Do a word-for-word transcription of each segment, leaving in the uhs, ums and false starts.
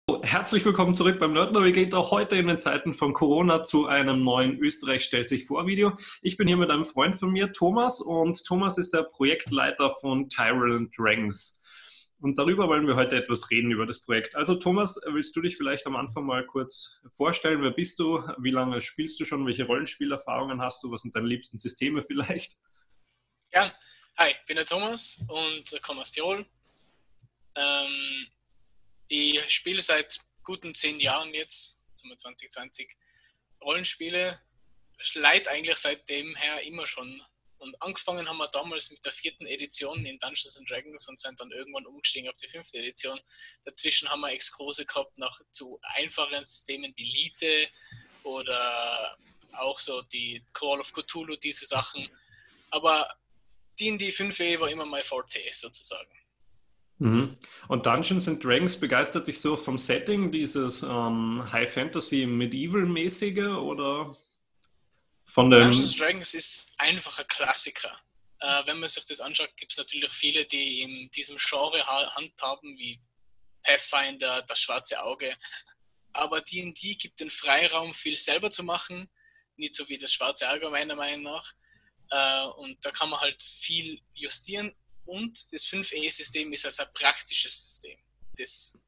Herzlich willkommen zurück beim Nerd Navigator. Heute in den Zeiten von Corona zu einem neuen Österreich stellt sich vor Video. Ich bin hier mit einem Freund von mir, Thomas, und Thomas ist der Projektleiter von Tyrant Dragons. Und darüber wollen wir heute etwas reden, über das Projekt. Also Thomas, willst du dich vielleicht am Anfang mal kurz vorstellen? Wer bist du? Wie lange spielst du schon? Welche Rollenspielerfahrungen hast du? Was sind deine liebsten Systeme vielleicht? Gern. Hi, ich bin der Thomas und komme aus Tirol. Ähm, ich spiele seit guten zehn Jahren jetzt, zwanzig zwanzig, Rollenspiele. Leid eigentlich seitdem her immer schon. Und angefangen haben wir damals mit der vierten Edition in Dungeons and Dragons und sind dann irgendwann umgestiegen auf die fünfte Edition. Dazwischen haben wir Exkurse gehabt nach zu einfachen Systemen wie Lite oder auch so die Call of Cthulhu, diese Sachen. Aber D und D fünf e war immer mein Forte sozusagen. Mhm. Und Dungeons and Dragons begeistert dich so vom Setting, dieses ähm, High Fantasy Medieval-mäßige oder von Dungeons dem... and Dragons ist einfach ein Klassiker. Äh, wenn man sich das anschaut, gibt es natürlich viele, die in diesem Genre handhaben, wie Pathfinder, das schwarze Auge. Aber D und D gibt den Freiraum, viel selber zu machen, nicht so wie das schwarze Auge meiner Meinung nach. Äh, und da kann man halt viel justieren. Und das fünf e-System ist also ein praktisches System. Das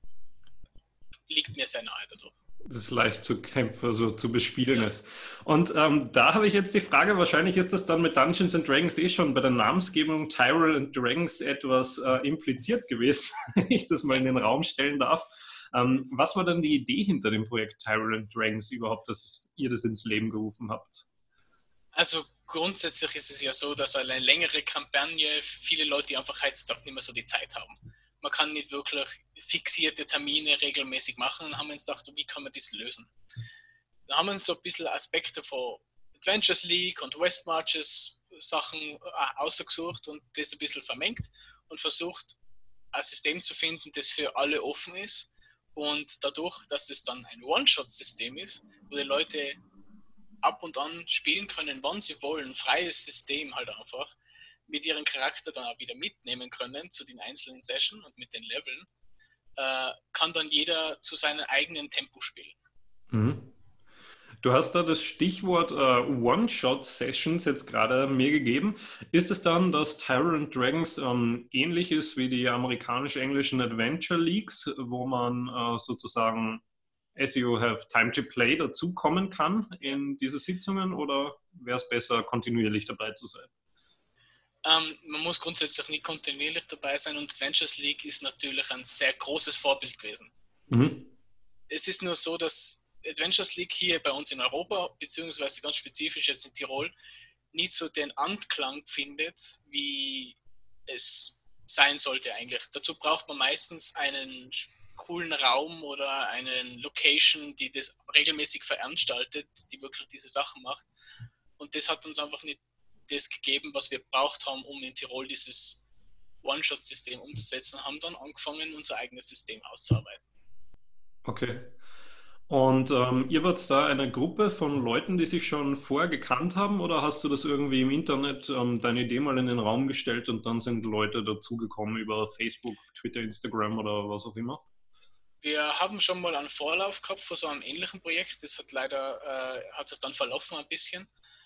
liegt mir sehr nahe dadurch. Das ist leicht zu kämpfen, also zu bespielen Ja. ist. Und ähm, da habe ich jetzt die Frage, wahrscheinlich ist das dann mit Dungeons and Dragons eh schon bei der Namensgebung Tyrant and Dragons etwas äh, impliziert gewesen, wenn ich das mal in den Raum stellen darf. Ähm, was war denn die Idee hinter dem Projekt Tyrant and Dragons überhaupt, dass ihr das ins Leben gerufen habt? Also grundsätzlich ist es ja so, dass eine längere Kampagne viele Leute einfach heutzutage nicht mehr so die Zeit haben. Man kann nicht wirklich fixierte Termine regelmäßig machen und haben uns gedacht, wie kann man das lösen? Da haben wir uns so ein bisschen Aspekte von Adventures League und West Marches Sachen ausgesucht und das ein bisschen vermengt und versucht, ein System zu finden, das für alle offen ist und dadurch, dass das dann ein One-Shot-System ist, wo die Leute ab und an spielen können, wann sie wollen, ein freies System halt einfach, mit ihrem Charakter dann auch wieder mitnehmen können zu den einzelnen Sessions und mit den Leveln, äh, kann dann jeder zu seinem eigenen Tempo spielen. Mhm. Du hast da das Stichwort äh, One-Shot-Sessions jetzt gerade mir gegeben. Ist es dann, dass Tyrant Dragons ähm, ähnlich ist wie die amerikanisch-englischen Adventure Leagues, wo man äh, sozusagen as you have time to play dazukommen kann in diese Sitzungen, oder wäre es besser, kontinuierlich dabei zu sein? Ähm, man muss grundsätzlich nicht kontinuierlich dabei sein und Adventures League ist natürlich ein sehr großes Vorbild gewesen. Mhm. Es ist nur so, dass Adventures League hier bei uns in Europa, beziehungsweise ganz spezifisch jetzt in Tirol, nicht so den Anklang findet, wie es sein sollte eigentlich. Dazu braucht man meistens einen coolen Raum oder einen Location, die das regelmäßig veranstaltet, die wirklich diese Sachen macht. Und das hat uns einfach nicht das gegeben, was wir braucht haben, um in Tirol dieses One-Shot-System umzusetzen, und haben dann angefangen, unser eigenes System auszuarbeiten. Okay. Und ähm, ihr wart da eine Gruppe von Leuten, die sich schon vorher gekannt haben, oder hast du das irgendwie im Internet ähm, deine Idee mal in den Raum gestellt und dann sind Leute dazugekommen über Facebook, Twitter, Instagram oder was auch immer? Wir haben schon mal einen Vorlauf gehabt vor so einem ähnlichen Projekt. Das hat leider, äh, hat sich dann verlaufen ein bisschen.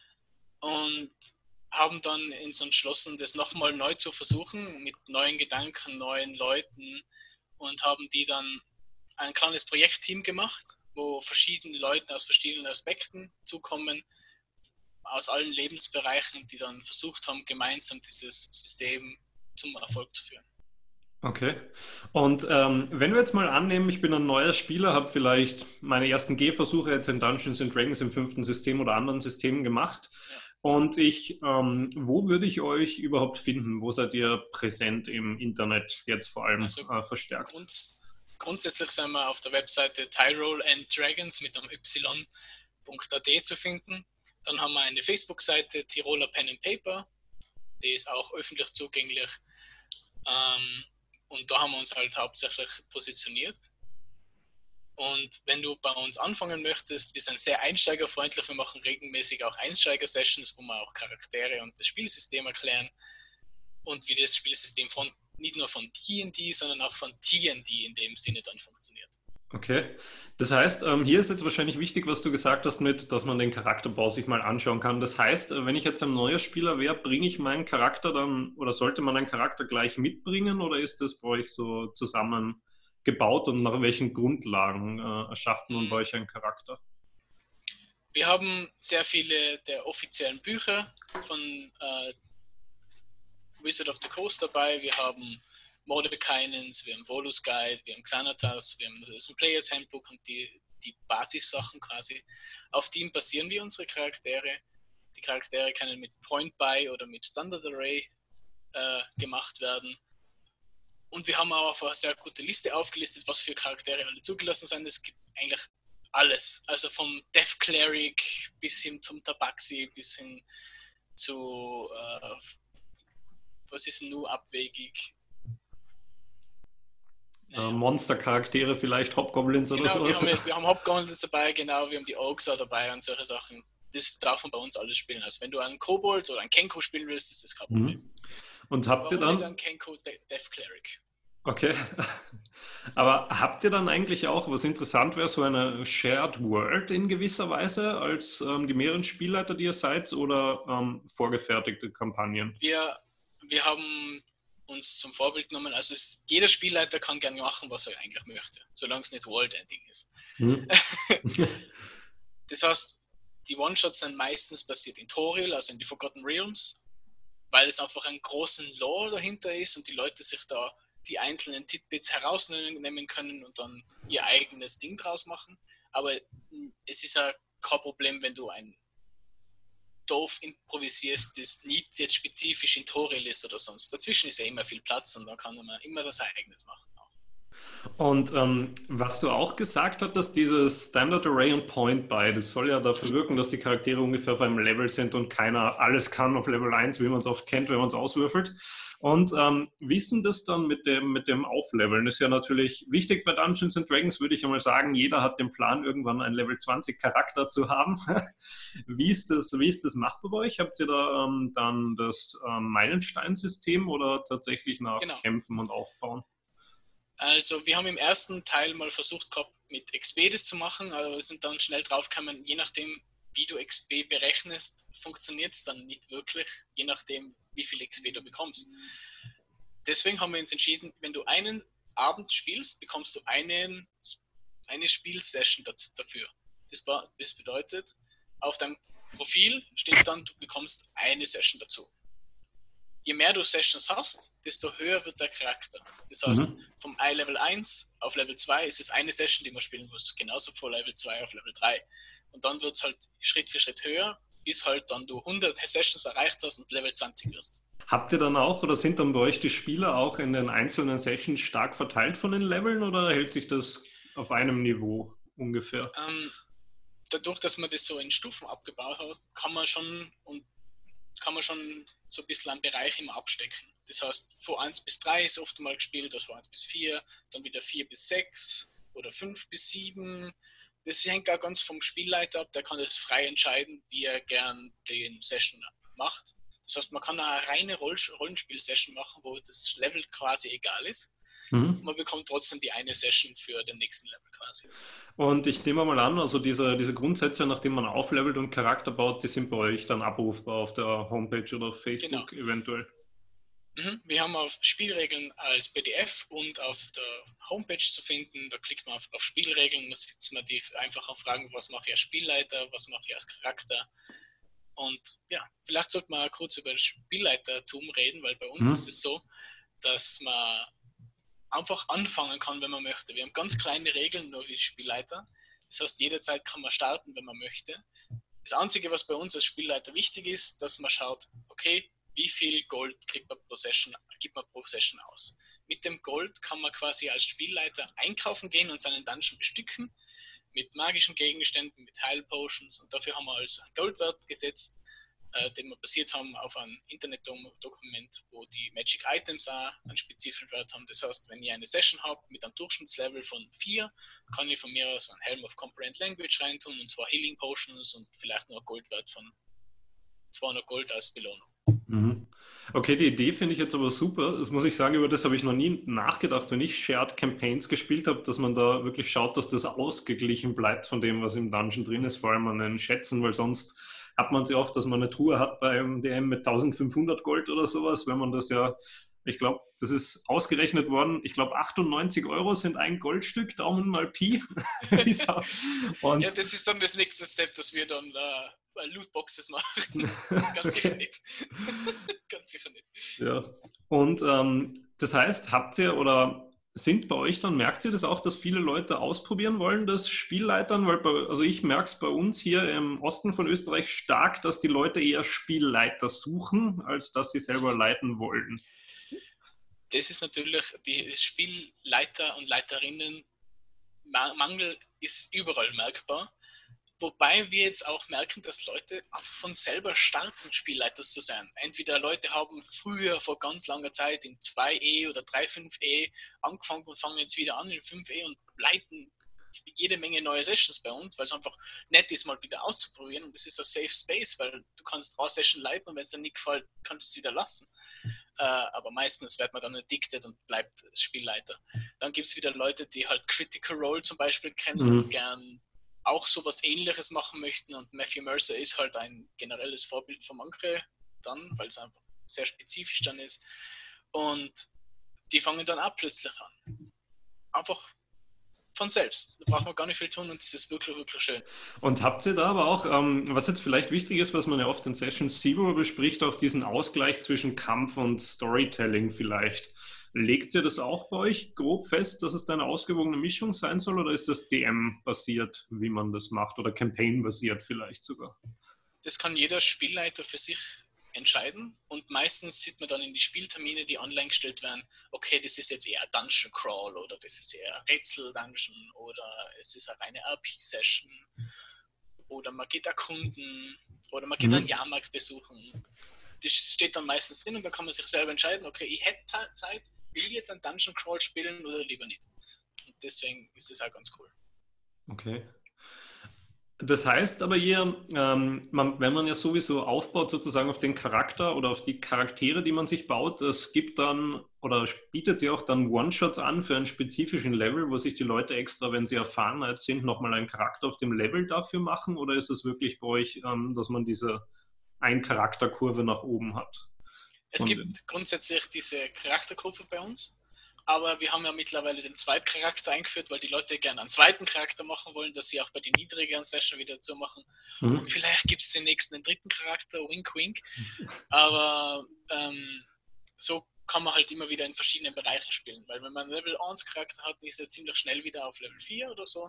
Und haben dann uns entschlossen, das nochmal neu zu versuchen, mit neuen Gedanken, neuen Leuten, und haben die dann ein kleines Projektteam gemacht, wo verschiedene Leute aus verschiedenen Aspekten zukommen, aus allen Lebensbereichen, die dann versucht haben, gemeinsam dieses System zum Erfolg zu führen. Okay. Und ähm, wenn wir jetzt mal annehmen, ich bin ein neuer Spieler, habe vielleicht meine ersten Gehversuche jetzt in Dungeons and Dragons im fünften System oder anderen Systemen gemacht. Ja. Und ich, ähm, wo würde ich euch überhaupt finden? Wo seid ihr präsent im Internet jetzt vor allem Also äh, verstärkt? grunds grundsätzlich sind wir auf der Webseite Tyrol and Dragons mit einem y.at zu finden. Dann haben wir eine Facebook-Seite Tiroler Pen and Paper, die ist auch öffentlich zugänglich. Ähm, und da haben wir uns halt hauptsächlich positioniert. Und wenn du bei uns anfangen möchtest, wir sind sehr einsteigerfreundlich, wir machen regelmäßig auch Einsteiger-Sessions, wo wir auch Charaktere und das Spielsystem erklären und wie das Spielsystem von nicht nur von D und D, sondern auch von T und D in dem Sinne dann funktioniert. Okay. Das heißt, ähm, hier ist jetzt wahrscheinlich wichtig, was du gesagt hast mit, dass man den Charakterbau sich mal anschauen kann. Das heißt, äh, wenn ich jetzt ein neuer Spieler wäre, bringe ich meinen Charakter dann oder sollte man einen Charakter gleich mitbringen oder ist das bei euch so zusammengebaut und nach welchen Grundlagen äh, erschafft man bei Mhm. euch einen Charakter? Wir haben sehr viele der offiziellen Bücher von äh, Wizard of the Coast dabei. Wir haben Mordekainens, wir haben Volus Guide, wir haben Xanatas, wir haben das Players Handbook und die, die Basissachen quasi. Auf die basieren wir unsere Charaktere. Die Charaktere können mit Point Buy oder mit Standard Array äh, gemacht werden. Und wir haben auch eine sehr gute Liste aufgelistet, was für Charaktere alle zugelassen sind. Es gibt eigentlich alles. Also vom Death Cleric bis hin zum Tabaxi, bis hin zu, äh, was ist nur abwegig? Äh, Naja. Monstercharaktere vielleicht, Hobgoblins oder Genau, wir sowas? haben, wir haben Hobgoblins dabei, genau, wir haben die Orks auch dabei und solche Sachen. Das darf man bei uns alles spielen. Also wenn du einen Kobold oder einen Kenko spielen willst, ist das kein Problem. Mhm. Und habt ihr Warum nicht dann, einen Kenko De Death Cleric? okay, aber habt ihr dann eigentlich auch, was interessant wäre, so eine Shared World in gewisser Weise als ähm, die mehreren Spielleiter, die ihr seid, oder ähm, vorgefertigte Kampagnen? Wir, wir haben uns zum Vorbild genommen, also es, jeder Spielleiter kann gerne machen, was er eigentlich möchte, solange es nicht World-Ending ist. Mhm. Das heißt, die One-Shots sind meistens basiert in Toril, also in die Forgotten Realms, weil es einfach einen großen Lore dahinter ist und die Leute sich da die einzelnen Titbits herausnehmen können und dann ihr eigenes Ding draus machen. Aber es ist ja kein Problem, wenn du ein doof improvisierst, das nicht jetzt spezifisch in Toril ist oder sonst. Dazwischen ist ja immer viel Platz und da kann man immer das eigenes machen. Auch. Und ähm, was du auch gesagt hattest, dieses Standard Array und Point Buy, das soll ja dafür Mhm. wirken, dass die Charaktere ungefähr auf einem Level sind und keiner alles kann auf Level eins, wie man es oft kennt, wenn man es auswürfelt. Und ähm, wie ist denn das dann mit dem, mit dem Aufleveln? Das ist ja natürlich wichtig bei Dungeons and Dragons, würde ich einmal sagen. Jeder hat den Plan, irgendwann einen Level zwanzig Charakter zu haben. Wie ist das, wie ist das machbar bei euch? Habt ihr da ähm, dann das ähm, Meilenstein-System oder tatsächlich nach Genau. Kämpfen und Aufbauen? Also wir haben im ersten Teil mal versucht gehabt, mit X P das zu machen, aber wir sind dann schnell draufgekommen, je nachdem, wie du X P berechnest, funktioniert es dann nicht wirklich, je nachdem, wie viel X P du bekommst. Deswegen haben wir uns entschieden, wenn du einen Abend spielst, bekommst du einen, eine Spielsession dafür. Das, das bedeutet, auf deinem Profil steht dann, du bekommst eine Session dazu. Je mehr du Sessions hast, desto höher wird der Charakter. Das heißt, Mhm. vom I-Level eins auf Level zwei ist es eine Session, die man spielen muss. Genauso von Level zwei auf Level drei. Und dann wird es halt Schritt für Schritt höher, bis halt dann du hundert Sessions erreicht hast und Level zwanzig wirst. Habt ihr dann auch oder sind dann bei euch die Spieler auch in den einzelnen Sessions stark verteilt von den Leveln oder hält sich das auf einem Niveau ungefähr? Ähm, Dadurch, dass man das so in Stufen abgebaut hat, kann man schon und kann man schon so ein bisschen einen Bereich immer abstecken. Das heißt, von eins bis drei ist oft mal gespielt, das von eins bis vier, dann wieder vier bis sechs oder fünf bis sieben. Das hängt auch ganz vom Spielleiter ab, der kann das frei entscheiden, wie er gern den Session macht. Das heißt, man kann eine reine Rollenspiel-Session machen, wo das Level quasi egal ist. Und Mhm. man bekommt trotzdem die eine Session für den nächsten Level quasi. Und ich nehme mal an, also diese, diese Grundsätze, nachdem man auflevelt und Charakter baut, die sind bei euch dann abrufbar auf der Homepage oder auf Genau. Facebook eventuell. Mhm. Wir haben auf Spielregeln als P D F und auf der Homepage zu finden. Da klickt man auf, auf Spielregeln, da sieht man die einfachen Fragen, was mache ich als Spielleiter, was mache ich als Charakter. Und ja, vielleicht sollte man kurz über das Spielleitertum reden, weil bei uns ist Mhm. es so, dass man einfach anfangen kann, wenn man möchte. Wir haben ganz kleine Regeln nur wie Spielleiter. Das heißt, jederzeit kann man starten, wenn man möchte. Das Einzige, was bei uns als Spielleiter wichtig ist, dass man schaut, okay, wie viel Gold kriegt man pro Session, gibt man pro Session aus. Mit dem Gold kann man quasi als Spielleiter einkaufen gehen und seinen Dungeon bestücken mit magischen Gegenständen, mit Heilpotions und dafür haben wir als Goldwert gesetzt, äh, den wir basiert haben auf einem Internetdokument, wo die Magic Items auch einen spezifischen Wert haben. Das heißt, wenn ich eine Session habe mit einem Durchschnittslevel von vier, kann ich von mir aus einen Helm of Comprehend Language reintun und zwar Healing Potions und vielleicht noch einen Goldwert von zweihundert Gold als Belohnung. Mhm. Okay, die Idee finde ich jetzt aber super. Das muss ich sagen, über das habe ich noch nie nachgedacht, wenn ich Shared Campaigns gespielt habe, dass man da wirklich schaut, dass das ausgeglichen bleibt von dem, was im Dungeon drin ist, vor allem an den Schätzen, weil sonst hat man es ja oft, dass man eine Truhe hat beim D M mit eintausendfünfhundert Gold oder sowas, wenn man das ja, ich glaube, das ist ausgerechnet worden, ich glaube achtundneunzig Euro sind ein Goldstück, Daumen mal Pi. Ja, Und das ist dann das nächste Step, dass wir dann äh, Lootboxes machen. Ganz sicher okay. nicht. Ganz sicher nicht. Ja. Und ähm, das heißt, habt ihr oder sind bei euch dann, merkt ihr das auch, dass viele Leute ausprobieren wollen, das Spielleitern? Weil bei, also ich merke es bei uns hier im Osten von Österreich stark, dass die Leute eher Spielleiter suchen, als dass sie selber leiten wollen. Das ist natürlich, die Spielleiter und Leiterinnen Mangel ist überall merkbar. Wobei wir jetzt auch merken, dass Leute einfach von selber starten, Spielleiter zu sein. Entweder Leute haben früher vor ganz langer Zeit in zwei E oder drei Punkt fünf E angefangen und fangen jetzt wieder an in fünf E und leiten jede Menge neue Sessions bei uns, weil es einfach nett ist, mal wieder auszuprobieren. Und das ist ein Safe Space, weil du kannst raus Session leiten und wenn es dir nicht gefällt, kannst du es wieder lassen. Äh, aber meistens wird man dann addicted und bleibt Spielleiter. Dann gibt es wieder Leute, die halt Critical Role zum Beispiel kennen Mhm. und gern auch sowas Ähnliches machen möchten. Und Matthew Mercer ist halt ein generelles Vorbild von Mankre dann, weil es einfach sehr spezifisch dann ist. Und die fangen dann auch plötzlich an. Einfach von selbst. Da braucht man gar nicht viel tun und das ist wirklich, wirklich schön. Und habt ihr da aber auch, ähm, was jetzt vielleicht wichtig ist, was man ja oft in Session Zero bespricht, auch diesen Ausgleich zwischen Kampf und Storytelling vielleicht. Legt ihr das auch bei euch grob fest, dass es da eine ausgewogene Mischung sein soll oder ist das D M-basiert, wie man das macht oder Campaign-basiert vielleicht sogar? Das kann jeder Spielleiter für sich entscheiden und meistens sieht man dann in die Spieltermine, die online gestellt werden, okay, das ist jetzt eher Dungeon Crawl oder das ist eher Rätsel Dungeon oder es ist eine reine R P-Session oder man geht erkunden oder man geht Mhm. einen Jahrmarkt besuchen. Das steht dann meistens drin und da kann man sich selber entscheiden, okay, ich hätte Zeit, will ich jetzt einen Dungeon Crawl spielen oder lieber nicht. Und deswegen ist das auch ganz cool. Okay. Das heißt aber hier, ähm, man, wenn man ja sowieso aufbaut sozusagen auf den Charakter oder auf die Charaktere, die man sich baut, es gibt dann oder bietet sie auch dann One-Shots an für einen spezifischen Level, wo sich die Leute extra, wenn sie erfahren sind, nochmal einen Charakter auf dem Level dafür machen? Oder ist es wirklich bei euch, ähm, dass man diese Ein-Charakter-Kurve nach oben hat? Es Von gibt den grundsätzlich diese Charakterkurve bei uns, aber wir haben ja mittlerweile den Zweitcharakter eingeführt, weil die Leute gerne einen zweiten Charakter machen wollen, dass sie auch bei den niedrigeren Sessions wieder dazu machen. mhm. Und vielleicht gibt es den nächsten, den dritten Charakter, wink wink. Aber ähm, so kann man halt immer wieder in verschiedenen Bereichen spielen, weil wenn man einen Level eins Charakter hat, ist er ziemlich schnell wieder auf Level vier oder so.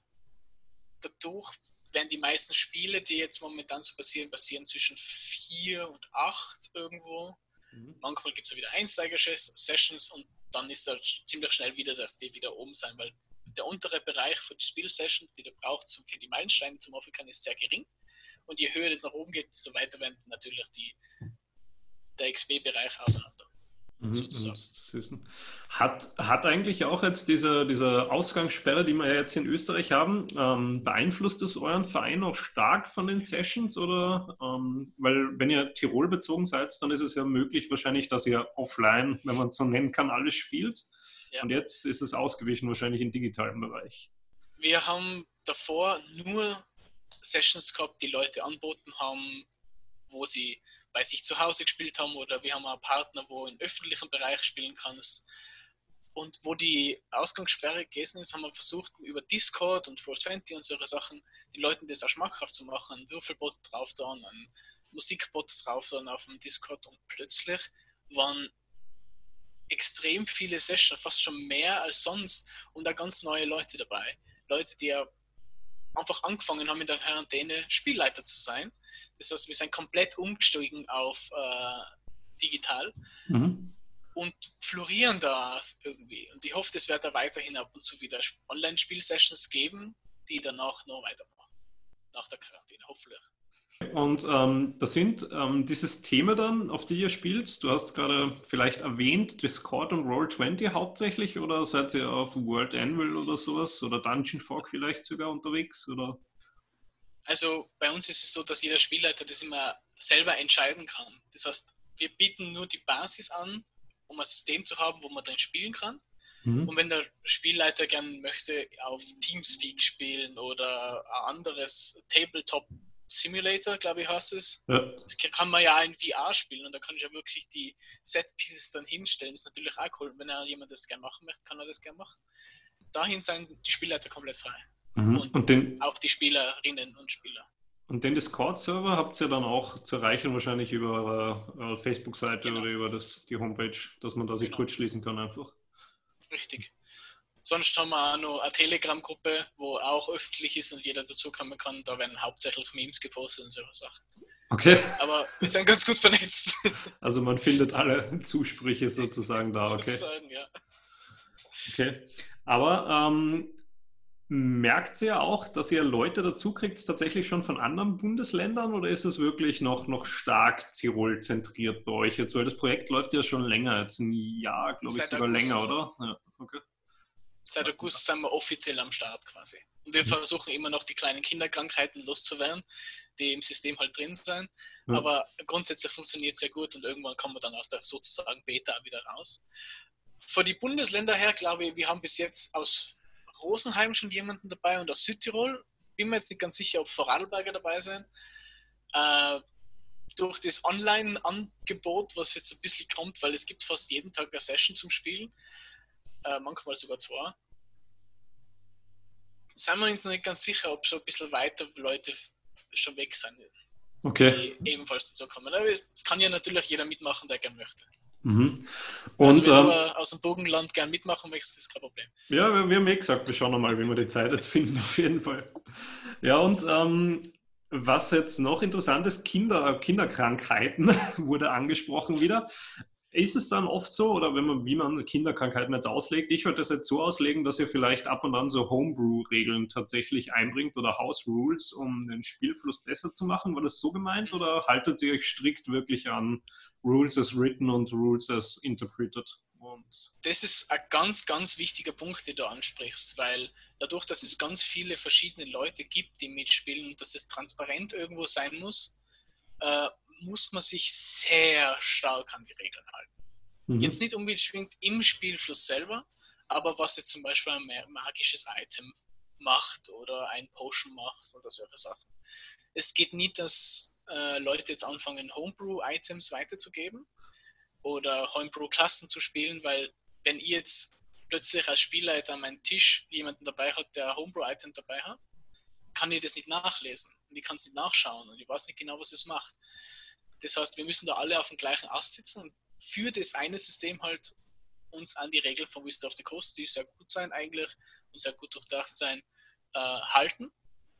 Dadurch werden die meisten Spiele, die jetzt momentan so passieren, passieren zwischen vier und acht irgendwo. Mhm. Manchmal gibt es ja wieder Einsteiger-Sessions und dann ist es halt ziemlich schnell wieder, dass die wieder oben sein, weil der untere Bereich für die Spielsession, die du brauchst für die Meilensteine zum Aufwickeln, ist sehr gering. Und je höher das nach oben geht, desto weiter werden natürlich die, der X P-Bereich auseinander. Mhm. Hat, hat eigentlich auch jetzt diese, diese Ausgangssperre, die wir ja jetzt in Österreich haben, ähm, beeinflusst es euren Verein auch stark von den Sessions? Oder ähm, weil wenn ihr Tirol bezogen seid, dann ist es ja möglich wahrscheinlich, dass ihr offline, wenn man es so nennen kann, alles spielt. Ja. Und jetzt ist es ausgewichen wahrscheinlich im digitalen Bereich. Wir haben davor nur Sessions gehabt, die Leute anboten haben, wo sie bei sich zu Hause gespielt haben oder wir haben einen Partner, wo im öffentlichen Bereich spielen kannst. Und wo die Ausgangssperre gewesen ist, haben wir versucht, über Discord und Roll zwanzig und solche Sachen die Leuten das auch schmackhaft zu machen, einen Würfelbot drauf da, einen Musikbot drauf da auf dem Discord und plötzlich waren extrem viele Sessions, fast schon mehr als sonst und da ganz neue Leute dabei. Leute, die ja einfach angefangen haben in der Quarantäne Spielleiter zu sein. Das heißt, wir sind komplett umgestiegen auf äh, digital Mhm. und florieren da irgendwie. Und ich hoffe, es wird da weiterhin ab und zu wieder Online-Spiel-Sessions geben, die danach noch weitermachen. Nach der Quarantäne, hoffentlich. Und ähm, das sind ähm, die Systeme dann, auf die ihr spielt. Du hast gerade vielleicht erwähnt, Discord und Roll zwanzig hauptsächlich oder seid ihr auf World Anvil oder sowas oder Dungeon Fork vielleicht sogar unterwegs? Oder? Also bei uns ist es so, dass jeder Spielleiter das immer selber entscheiden kann. Das heißt, wir bieten nur die Basis an, um ein System zu haben, wo man drin spielen kann. Mhm. Und wenn der Spielleiter gern möchte auf Teamspeak spielen oder ein anderes Tabletop Simulator, glaube ich, heißt es, Ja. das kann man ja in V R spielen und da kann ich ja wirklich die Set-Pieces dann hinstellen. Das ist natürlich auch cool. Wenn er jemand das gerne machen möchte, kann er das gerne machen. Dahin sind die Spielleiter komplett frei. Mhm. Und, Und den, auch die Spielerinnen und Spieler. und den Discord-Server habt ihr dann auch zu erreichen, wahrscheinlich über eure, eure Facebook-Seite Genau. oder über das, die Homepage, dass man da sich Genau. kurz schließen kann einfach. Richtig. Sonst haben wir auch noch eine Telegram-Gruppe, wo auch öffentlich ist und jeder dazukommen kann. Da werden hauptsächlich Memes gepostet und solche Sachen. Okay. Aber wir sind ganz gut vernetzt. Also man findet alle Zusprüche sozusagen da, okay. Sozusagen, ja. Okay. Aber ähm, merkt ihr auch, dass ihr Leute dazu kriegt, tatsächlich schon von anderen Bundesländern oder ist es wirklich noch, noch stark Tirol zentriert bei euch jetzt? Weil das Projekt läuft ja schon länger, jetzt ein Jahr, glaube ich, Seit sogar August. länger, oder? Ja, okay. Seit August sind wir offiziell am Start quasi. Und wir versuchen immer noch die kleinen Kinderkrankheiten loszuwerden, die im System halt drin sind. Ja. Aber grundsätzlich funktioniert es sehr gut und irgendwann kommen wir dann aus der sozusagen Beta wieder raus. Von die Bundesländer her, glaube ich, wir haben bis jetzt aus Rosenheim schon jemanden dabei und aus Südtirol. Bin mir jetzt nicht ganz sicher, ob Vorarlberger dabei sind. Äh, durch das Online-Angebot, was jetzt ein bisschen kommt, weil es gibt fast jeden Tag eine Session zum Spielen, äh, manchmal sogar zwei, sind wir uns noch nicht ganz sicher, ob schon ein bisschen weiter Leute schon weg sind, Okay. die ebenfalls dazu kommen. Aber es kann ja natürlich jeder mitmachen, der gerne möchte. Mhm. Und Also wenn ähm, du aus dem Burgenland gern mitmachen möchtest, ist kein Problem. ja, wir, wir haben eh gesagt, wir schauen nochmal, wie wir die Zeit jetzt finden, auf jeden Fall. Ja, und ähm, was jetzt noch interessant ist, Kinder, Kinderkrankheiten wurde angesprochen wieder. Ist es dann oft so, oder wenn man, wie man Kinderkrankheiten jetzt auslegt, ich würde das jetzt so auslegen, dass ihr vielleicht ab und an so Homebrew-Regeln tatsächlich einbringt oder House-Rules, um den Spielfluss besser zu machen? War das so gemeint oder haltet ihr euch strikt wirklich an Rules as written und Rules as interpreted? Und Das ist ein ganz, ganz wichtiger Punkt, den du ansprichst, weil dadurch, dass es ganz viele verschiedene Leute gibt, die mitspielen und dass es transparent irgendwo sein muss, äh, muss man sich sehr stark an die Regeln halten. mhm. Jetzt nicht unbedingt im Spielfluss selber, aber was jetzt zum Beispiel ein magisches Item macht oder ein Potion macht oder solche Sachen. Es geht nicht, dass äh, Leute jetzt anfangen, Homebrew-Items weiterzugeben oder Homebrew-Klassen zu spielen, weil wenn ihr jetzt plötzlich als Spielleiter an meinem Tisch jemanden dabei hat, der ein Homebrew-Item dabei hat, kann ich das nicht nachlesen und ich kann es nicht nachschauen und ich weiß nicht genau, was es macht. Das heißt, wir müssen da alle auf dem gleichen Ast sitzen und für das eine System halt uns an die Regeln von Wizard of the Coast, die sehr gut sein eigentlich und sehr gut durchdacht sein, äh, halten.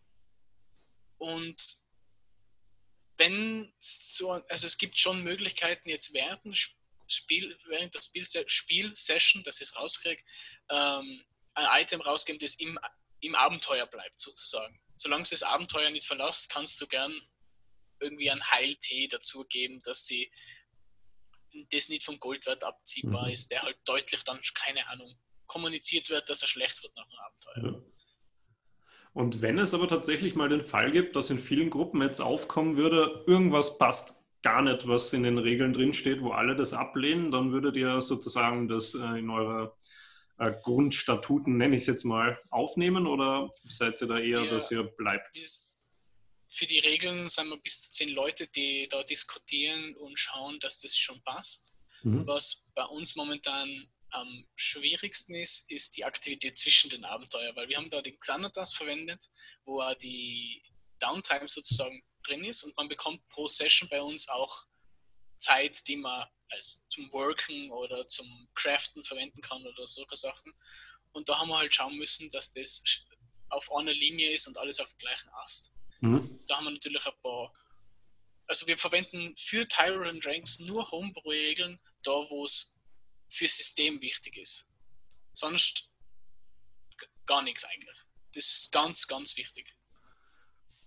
Und wenn so, also es gibt schon Möglichkeiten jetzt während dem Spiel, während der Spielsession, dass ich es rauskriege, ähm, ein Item rausgeben, das im, im Abenteuer bleibt sozusagen. Solange du das Abenteuer nicht verlässt, kannst du gern irgendwie einen Heiltee dazugeben, dass sie das nicht vom Goldwert abziehbar Mhm. ist, der halt deutlich dann, keine Ahnung, kommuniziert wird, dass er schlecht wird nach dem Abenteuer. Ja. Und wenn es aber tatsächlich mal den Fall gibt, dass in vielen Gruppen jetzt aufkommen würde, irgendwas passt gar nicht, was in den Regeln drinsteht, wo alle das ablehnen, dann würdet ihr sozusagen das äh, in eure äh, Grundstatuten, nenne ich es jetzt mal, aufnehmen oder seid ihr da eher, Wir- dass ihr bleibt? Für die Regeln sind wir bis zu zehn Leute, die da diskutieren und schauen, dass das schon passt. Mhm. Was bei uns momentan am schwierigsten ist, ist die Aktivität zwischen den Abenteuern, weil wir haben da die Xanatas verwendet, wo auch die Downtime sozusagen drin ist und man bekommt pro Session bei uns auch Zeit, die man als zum Worken oder zum Craften verwenden kann oder solche Sachen. Und da haben wir halt schauen müssen, dass das auf einer Linie ist und alles auf dem gleichen Ast. Mhm. Da haben wir natürlich ein paar. Also wir verwenden für Tyrant Ranks nur Homebrew-Regeln, da wo es für System wichtig ist. Sonst g- gar nichts eigentlich. Das ist ganz, ganz wichtig.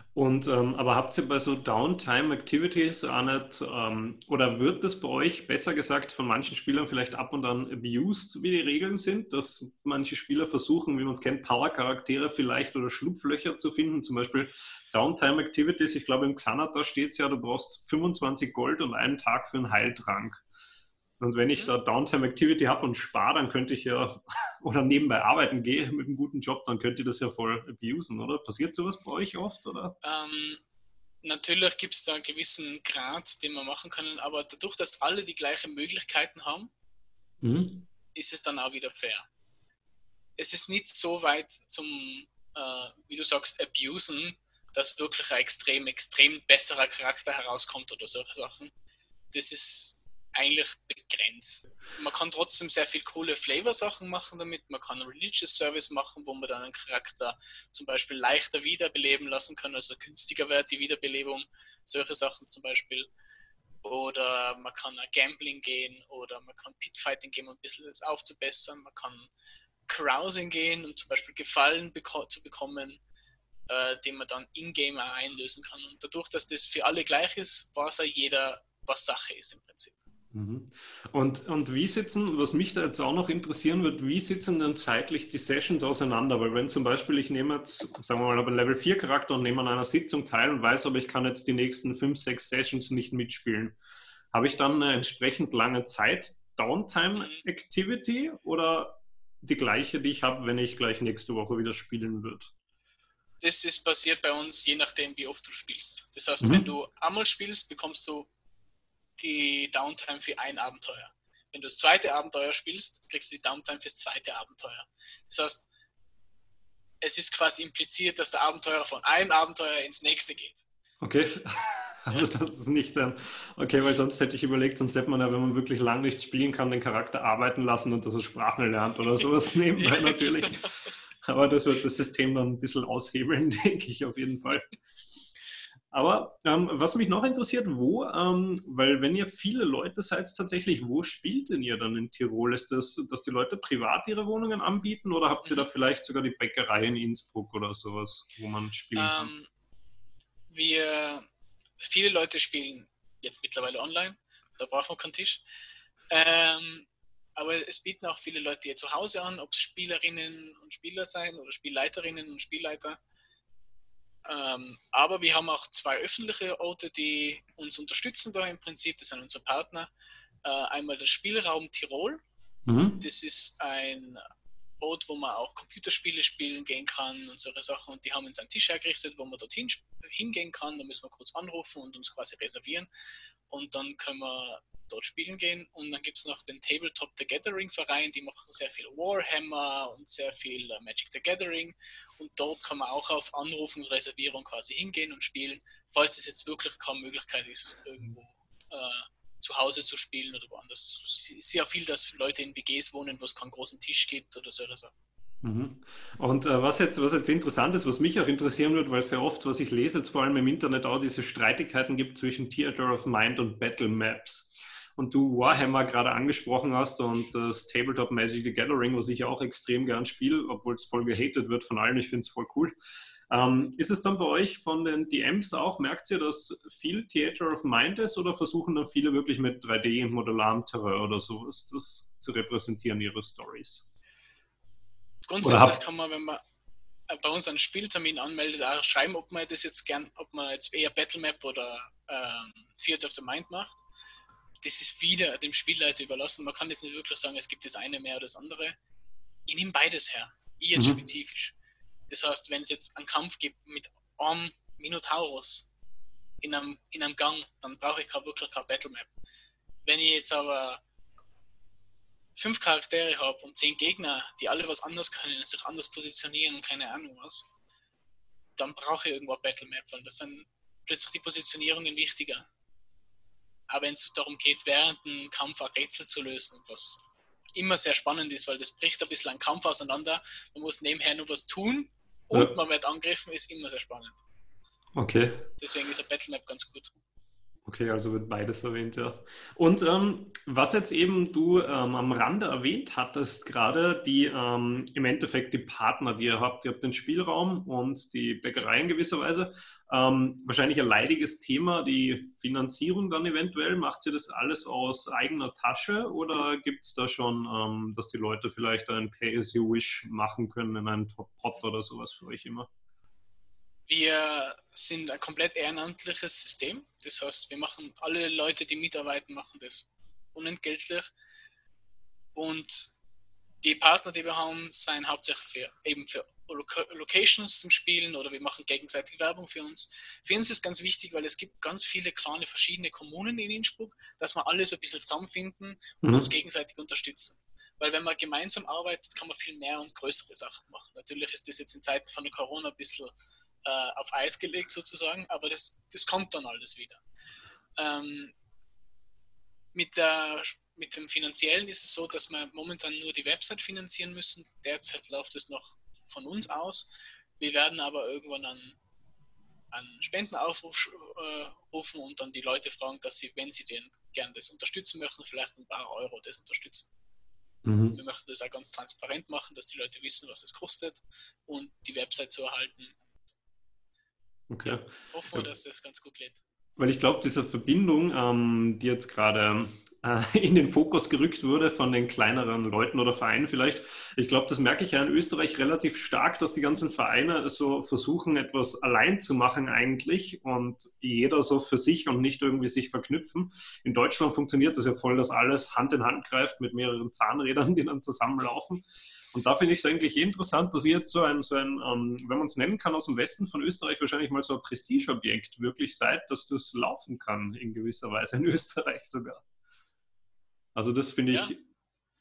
Und ähm, aber habt ihr bei so Downtime-Activities auch nicht, ähm, oder wird das bei euch, besser gesagt, von manchen Spielern vielleicht ab und an abused, wie die Regeln sind, dass manche Spieler versuchen, wie man es kennt, Power-Charaktere vielleicht oder Schlupflöcher zu finden, zum Beispiel Downtime-Activities, ich glaube im Xanatar steht es ja, du brauchst fünfundzwanzig Gold und einen Tag für einen Heiltrank. Und wenn ich Mhm. da Downtime Activity habe und spare, dann könnte ich ja, oder nebenbei arbeiten gehe mit einem guten Job, dann könnt ihr das ja voll abusen, oder? Passiert sowas bei euch oft, oder? Ähm, Natürlich gibt es da einen gewissen Grad, den wir machen können, aber dadurch, dass alle die gleichen Möglichkeiten haben, Mhm. ist es dann auch wieder fair. Es ist nicht so weit zum, äh, wie du sagst, abusen, dass wirklich ein extrem, extrem besserer Charakter herauskommt oder solche Sachen. Das ist eigentlich begrenzt. Man kann trotzdem sehr viel coole Flavor-Sachen machen damit. Man kann Religious Service machen, wo man dann einen Charakter zum Beispiel leichter wiederbeleben lassen kann, also günstiger wird die Wiederbelebung. Solche Sachen zum Beispiel. Oder man kann Gambling gehen oder man kann Pitfighting gehen, um ein bisschen das aufzubessern. Man kann Carousing gehen, um zum Beispiel Gefallen beko zu bekommen, äh, den man dann in-game einlösen kann. Und dadurch, dass das für alle gleich ist, weiß ja jeder, was Sache ist im Prinzip. Mhm. Und, und wie sitzen, was mich da jetzt auch noch interessieren wird, wie sitzen denn zeitlich die Sessions auseinander? Weil wenn zum Beispiel ich nehme jetzt, sagen wir mal, einen Level vier Charakter und nehme an einer Sitzung teil und weiß, aber ich kann jetzt die nächsten fünf, sechs Sessions nicht mitspielen, habe ich dann eine entsprechend lange Zeit Downtime Mhm. Activity oder die gleiche, die ich habe, wenn ich gleich nächste Woche wieder spielen würde? Das ist passiert bei uns, je nachdem, wie oft du spielst. Das heißt, wenn Mhm. du einmal spielst, bekommst du die Downtime für ein Abenteuer. Wenn du das zweite Abenteuer spielst, kriegst du die Downtime fürs zweite Abenteuer. Das heißt, es ist quasi impliziert, dass der Abenteuer von einem Abenteuer ins nächste geht. Okay, Ja. also das ist nicht, ähm, okay, weil sonst hätte ich überlegt, sonst hätte man ja, wenn man wirklich lang nicht spielen kann, den Charakter arbeiten lassen und dass er Sprachen lernt oder sowas Ja, nebenbei natürlich. genau. Aber das wird das System dann ein bisschen aushebeln, denke ich auf jeden Fall. Aber ähm, was mich noch interessiert, wo, ähm, weil wenn ihr viele Leute seid tatsächlich, wo spielt denn ihr dann in Tirol? Ist das, dass die Leute privat ihre Wohnungen anbieten oder habt ihr da Mhm. vielleicht sogar die Bäckerei in Innsbruck oder sowas, wo man spielen kann? Ähm, wir, viele Leute spielen jetzt mittlerweile online, da braucht man keinen Tisch. Ähm, aber es bieten auch viele Leute ihr zu Hause an, ob es Spielerinnen und Spieler sein oder Spielleiterinnen und Spielleiter. Ähm, aber wir haben auch zwei öffentliche Orte, die uns unterstützen da im Prinzip. Das sind unsere Partner. Äh, einmal der Spielraum Tirol. Mhm. Das ist ein Ort, wo man auch Computerspiele spielen gehen kann und solche Sachen. Und die haben uns einen Tisch hergerichtet, wo man dorthin hingehen kann. Da müssen wir kurz anrufen und uns quasi reservieren. Und dann können wir dort spielen gehen. Und dann gibt es noch den Tabletop The Gathering Verein, die machen sehr viel Warhammer und sehr viel äh, Magic the Gathering. Und dort kann man auch auf Anrufen und Reservierung quasi hingehen und spielen, falls es jetzt wirklich keine Möglichkeit ist, irgendwo äh, zu Hause zu spielen oder woanders. Ich sehe auch viel, dass Leute in W Gs wohnen, wo es keinen großen Tisch gibt oder so. Mhm. Und äh, was jetzt, was jetzt interessant ist, was mich auch interessieren wird, weil es ja oft, was ich lese, jetzt vor allem im Internet auch diese Streitigkeiten gibt zwischen Theater of Mind und Battle Maps. Und du Mhm. Warhammer gerade angesprochen hast und das Tabletop Magic the Gathering, was ich auch extrem gern spiele, obwohl es voll gehatet wird von allen, ich finde es voll cool. Ähm, ist es dann bei euch von den D Ms auch, merkt ihr, dass viel Theater of Mind ist oder versuchen dann viele wirklich mit drei D-modularem Terrain oder sowas das zu repräsentieren, ihre Stories? Oder Grundsätzlich habt kann man, wenn man äh, bei uns einen Spieltermin anmeldet, auch schreiben, ob man das jetzt gern, ob man jetzt eher Battlemap oder ähm, Theater of the Mind macht. Das ist wieder dem Spielleiter überlassen. Man kann jetzt nicht wirklich sagen, es gibt das eine mehr oder das andere. Ich nehme beides her. Ich jetzt mhm. spezifisch. Das heißt, wenn es jetzt einen Kampf gibt mit einem Minotaurus in einem, in einem Gang, dann brauche ich wirklich kein Battlemap. Wenn ich jetzt aber fünf Charaktere habe und zehn Gegner, die alle was anderes können, sich anders positionieren und keine Ahnung was, dann brauche ich irgendwo ein Battlemap, weil das sind plötzlich die Positionierungen wichtiger. Aber wenn es darum geht, während einem Kampf ein Rätsel zu lösen, was immer sehr spannend ist, weil das bricht ein bisschen einen Kampf auseinander, man muss nebenher nur was tun und Ja, man wird angegriffen, ist immer sehr spannend. okay. Deswegen ist ein Battlemap ganz gut. Okay, also wird beides erwähnt, ja. Und ähm, was jetzt eben du ähm, am Rande erwähnt hattest, gerade die ähm, im Endeffekt die Partner, die ihr habt, ihr habt den Spielraum und die Bäckerei in gewisser Weise. Ähm, wahrscheinlich ein leidiges Thema, die Finanzierung dann eventuell. Macht ihr das alles aus eigener Tasche oder gibt es da schon, ähm, dass die Leute vielleicht ein Pay-as-you-wish machen können in einen Pot oder sowas für euch immer? Wir sind ein komplett ehrenamtliches System. Das heißt, wir machen, alle Leute, die mitarbeiten, machen das unentgeltlich. Und die Partner, die wir haben, sind hauptsächlich für, eben für Locations zum Spielen oder wir machen gegenseitig Werbung für uns. Für uns ist ganz wichtig, weil es gibt ganz viele kleine verschiedene Kommunen in Innsbruck, dass wir alle so ein bisschen zusammenfinden und uns Mhm. gegenseitig unterstützen. Weil wenn man gemeinsam arbeitet, kann man viel mehr und größere Sachen machen. Natürlich ist das jetzt in Zeiten von der Corona ein bisschen äh, auf Eis gelegt sozusagen, aber das, das kommt dann alles wieder. Ähm, mit, der, mit dem Finanziellen ist es so, dass wir momentan nur die Website finanzieren müssen. Derzeit läuft es noch von uns aus. Wir werden aber irgendwann an, an Spendenaufruf äh, rufen und dann die Leute fragen, dass sie, wenn sie den gerne das unterstützen möchten, vielleicht ein paar Euro das unterstützen. Wir Mhm. möchten das auch ganz transparent machen, dass die Leute wissen, was es kostet und die Website zu erhalten. Ja, Okay. hoffen Ja. wir, dass das ganz gut geht. Weil ich glaube, diese Verbindung, ähm, die jetzt gerade äh, in den Fokus gerückt wurde von den kleineren Leuten oder Vereinen vielleicht, ich glaube, das merke ich ja in Österreich relativ stark, dass die ganzen Vereine so versuchen, etwas allein zu machen eigentlich und jeder so für sich und nicht irgendwie sich verknüpfen. In Deutschland funktioniert das ja voll, dass alles Hand in Hand greift mit mehreren Zahnrädern, die dann zusammenlaufen. Und da finde ich es eigentlich interessant, dass ihr jetzt so ein, so ein ähm, wenn man es nennen kann, aus dem Westen von Österreich wahrscheinlich mal so ein Prestigeobjekt wirklich seid, dass das laufen kann in gewisser Weise in Österreich sogar. Also das finde Ja, ich,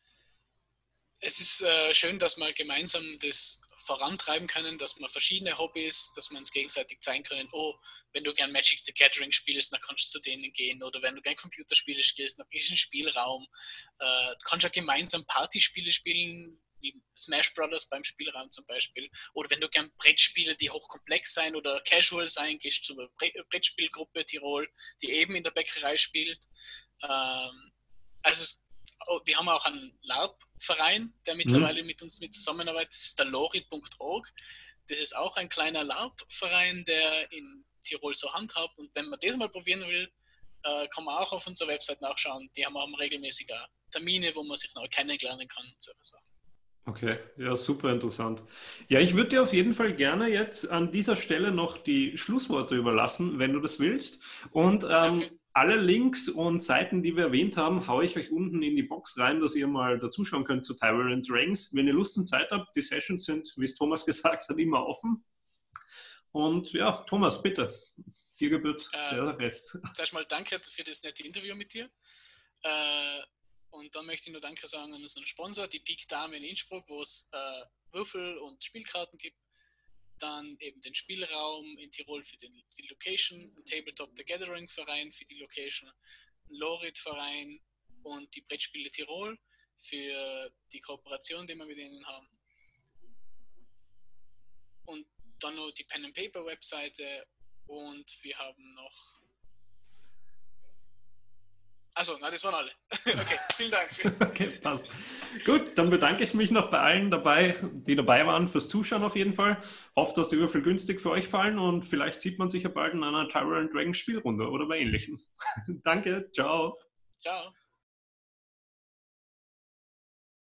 es ist äh, schön, dass wir gemeinsam das vorantreiben können, dass wir verschiedene Hobbys, dass wir uns gegenseitig zeigen können, oh, wenn du gern Magic the Gathering spielst, dann kannst du zu denen gehen oder wenn du gern Computerspiele spielst, dann ist ein Spielraum. Äh, du kannst ja gemeinsam Partyspiele spielen, wie Smash Brothers beim Spielraum zum Beispiel. Oder wenn du gern Brettspiele, die hochkomplex sein oder casual sein, gehst du zur Brettspielgruppe Tirol, die eben in der Bäckerei spielt. Ähm, also wir haben auch einen LARP-Verein, der hm, mittlerweile mit uns mit zusammenarbeitet. Das ist der lorit punkt org. Das ist auch ein kleiner LARP-Verein, der in Tirol so handhabt. Und wenn man das mal probieren will, äh, kann man auch auf unserer Website nachschauen. Die haben auch regelmäßig Termine, wo man sich noch kennenlernen kann und so Sachen. okay, ja, super interessant. Ja, ich würde dir auf jeden Fall gerne jetzt an dieser Stelle noch die Schlussworte überlassen, wenn du das willst. Und Okay. ähm, alle Links und Seiten, die wir erwähnt haben, haue ich euch unten in die Box rein, dass ihr mal dazuschauen könnt zu Tyrant Dragons. Wenn ihr Lust und Zeit habt, die Sessions sind, wie es Thomas gesagt hat, immer offen. Und ja, Thomas, bitte, dir gebührt Äh, der Rest. zuerst mal danke für das nette Interview mit dir. Äh, und dann möchte ich nur Danke sagen an unseren Sponsor, die Peak Dame in Innsbruck, wo es äh, Würfel und Spielkarten gibt. Dann eben den Spielraum in Tirol für den, die Location, ein Tabletop The Gathering Verein für die Location, ein Lorit Verein und die Brettspiele Tirol für die Kooperation, die wir mit ihnen haben. Und dann noch die Pen and Paper Webseite und wir haben noch. Also, na, das waren alle. Okay, vielen Dank. Okay, passt. Gut, dann bedanke ich mich noch bei allen dabei, die dabei waren, fürs Zuschauen auf jeden Fall. Hoffe, dass die Würfel günstig für euch fallen und vielleicht sieht man sich ja bald in einer Tyrant Dragon Spielrunde oder bei ähnlichem. Danke, ciao. Ciao.